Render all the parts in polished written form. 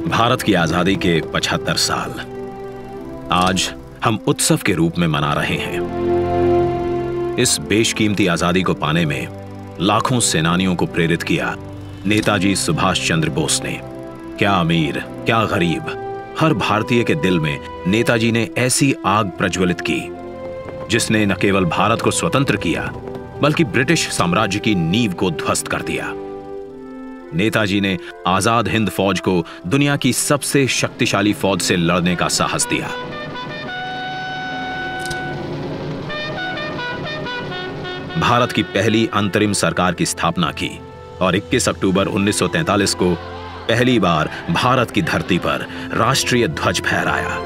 भारत की आजादी के 75 साल आज हम उत्सव के रूप में मना रहे हैं। इस बेशकीमती आजादी को पाने में लाखों सेनानियों को प्रेरित किया नेताजी सुभाष चंद्र बोस ने। क्या अमीर, क्या गरीब, हर भारतीय के दिल में नेताजी ने ऐसी आग प्रज्वलित की जिसने न केवल भारत को स्वतंत्र किया बल्कि ब्रिटिश साम्राज्य की नींव को ध्वस्त कर दिया। नेताजी ने आजाद हिंद फौज को दुनिया की सबसे शक्तिशाली फौज से लड़ने का साहस दिया। भारत की पहली अंतरिम सरकार की स्थापना की और 21 अक्टूबर 1943 को पहली बार भारत की धरती पर राष्ट्रीय ध्वज फहराया।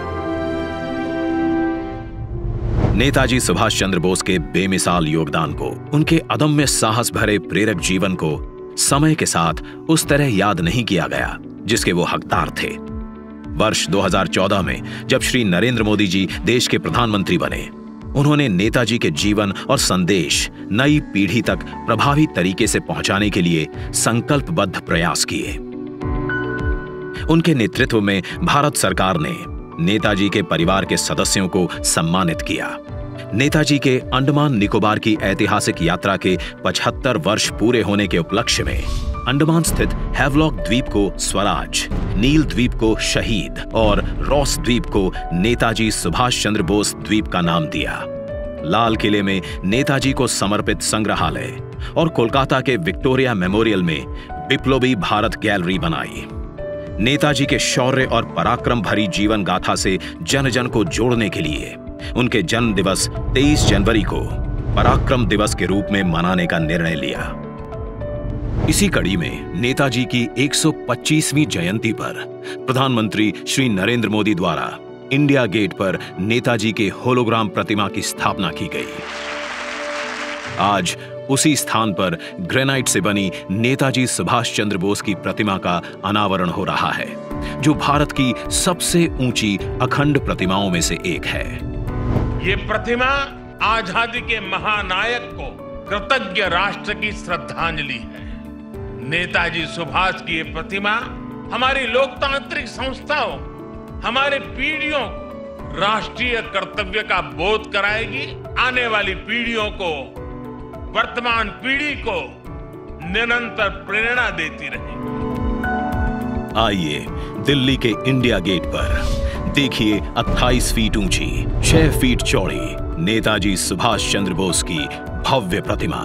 नेताजी सुभाष चंद्र बोस के बेमिसाल योगदान को, उनके अदम्य साहस भरे प्रेरक जीवन को समय के साथ उस तरह याद नहीं किया गया जिसके वो हकदार थे। वर्ष 2014 में जब श्री नरेंद्र मोदी जी देश के प्रधानमंत्री बने, उन्होंने नेताजी के जीवन और संदेश नई पीढ़ी तक प्रभावी तरीके से पहुंचाने के लिए संकल्पबद्ध प्रयास किए। उनके नेतृत्व में भारत सरकार ने नेताजी के परिवार के सदस्यों को सम्मानित किया। नेताजी के अंडमान निकोबार की ऐतिहासिक यात्रा के 75 वर्ष पूरे होने के उपलक्ष्य में अंडमान स्थित हैवलॉक द्वीप को स्वराज, नील द्वीप को शहीद और रॉस द्वीप को नेताजी सुभाष चंद्र बोस द्वीप का नाम दिया। लाल किले में नेताजी को समर्पित संग्रहालय और कोलकाता के विक्टोरिया मेमोरियल में बिप्लोबी भारत गैलरी बनाई। नेताजी के शौर्य और पराक्रम भरी जीवन गाथा से जन जन को जोड़ने के लिए उनके जन्म दिवस 23 जनवरी को पराक्रम दिवस के रूप में मनाने का निर्णय लिया। इसी कड़ी में नेताजी की 125वीं जयंती पर प्रधानमंत्री श्री नरेंद्र मोदी द्वारा इंडिया गेट पर नेताजी के होलोग्राम प्रतिमा की स्थापना की गई। आज उसी स्थान पर ग्रेनाइट से बनी नेताजी सुभाष चंद्र बोस की प्रतिमा का अनावरण हो रहा है, जो भारत की सबसे ऊंची अखंड प्रतिमाओं में से एक है। ये प्रतिमा आजादी के महानायक को कृतज्ञ राष्ट्र की श्रद्धांजलि है। नेताजी सुभाष की ये प्रतिमा हमारी लोकतांत्रिक संस्थाओं, हमारे पीढ़ियों को राष्ट्रीय कर्तव्य का बोध कराएगी। आने वाली पीढ़ियों को, वर्तमान पीढ़ी को निरंतर प्रेरणा देती रहेगी। आइए दिल्ली के इंडिया गेट पर देखिए 28 फीट ऊंची, 6 फीट चौड़ी नेताजी सुभाष चंद्र बोस की भव्य प्रतिमा।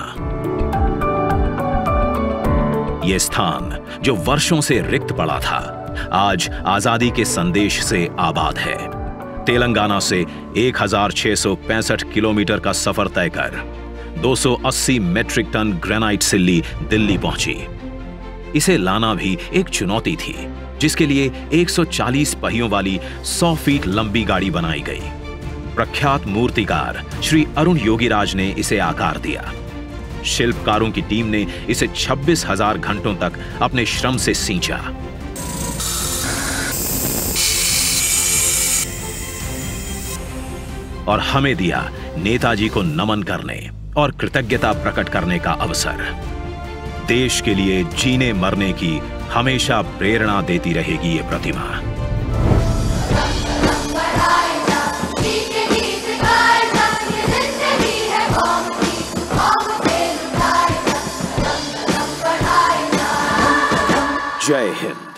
यह स्थान जो वर्षों से रिक्त पड़ा था, आज आजादी के संदेश से आबाद है। तेलंगाना से 1665 किलोमीटर का सफर तय कर 280 मेट्रिक टन ग्रेनाइट सिल्ली दिल्ली पहुंची। इसे लाना भी एक चुनौती थी, जिसके लिए 140 पहियों वाली 100 फीट लंबी गाड़ी बनाई गई। प्रख्यात मूर्तिकार श्री अरुण योगीराज ने इसे आकार दिया। शिल्पकारों की टीम ने इसे 26,000 घंटों तक अपने श्रम से सींचा। और हमें दिया नेताजी को नमन करने और कृतज्ञता प्रकट करने का अवसर। देश के लिए जीने मरने की हमेशा प्रेरणा देती रहेगी ये प्रतिमा। जय हिंद।